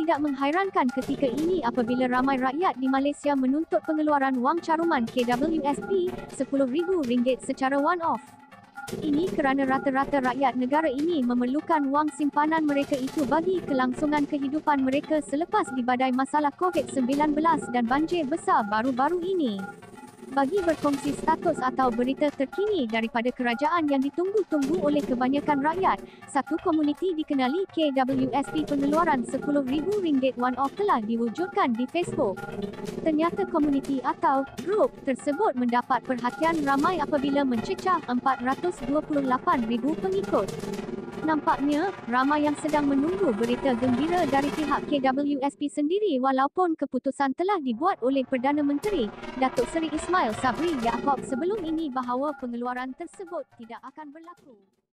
tidak menghairankan ketika ini apabila ramai rakyat di Malaysia menuntut pengeluaran wang caruman KWSP RM10,000 secara one-off. Ini kerana rata-rata rakyat negara ini memerlukan wang simpanan mereka itu bagi kelangsungan kehidupan mereka selepas dibadai masalah COVID-19 dan banjir besar baru-baru ini. Bagi berkongsi status atau berita terkini daripada kerajaan yang ditunggu-tunggu oleh kebanyakan rakyat, satu komuniti dikenali KWSP pengeluaran RM10,000 one-off telah diwujudkan di Facebook. Ternyata komuniti atau grup tersebut mendapat perhatian ramai apabila mencecah 428,000 pengikut. Nampaknya, ramai yang sedang menunggu berita gembira dari pihak KWSP sendiri walaupun keputusan telah dibuat oleh Perdana Menteri, Datuk Seri Ismail Sabri Yaakob sebelum ini bahawa pengeluaran tersebut tidak akan berlaku.